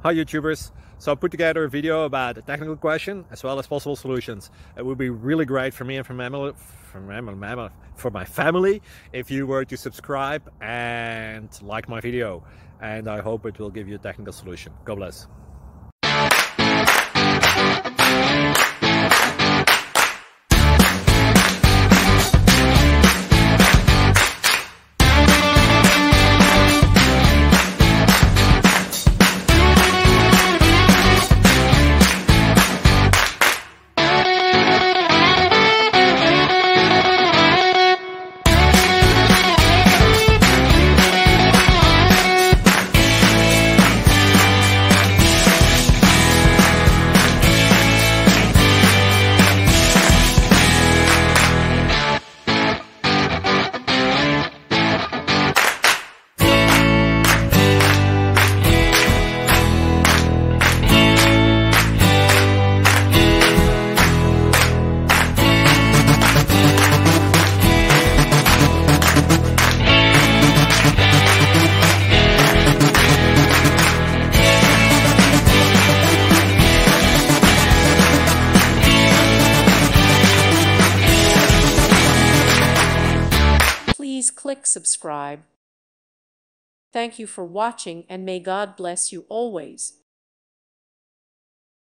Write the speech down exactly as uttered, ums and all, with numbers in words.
Hi YouTubers! So I put together a video about a technical question as well as possible solutions. It would be really great for me and for, mammal, for, mammal, for my family if you were to subscribe and like my video. And I hope it will give you a technical solution. God bless. Please click subscribe. Thank you for watching and may God bless you always.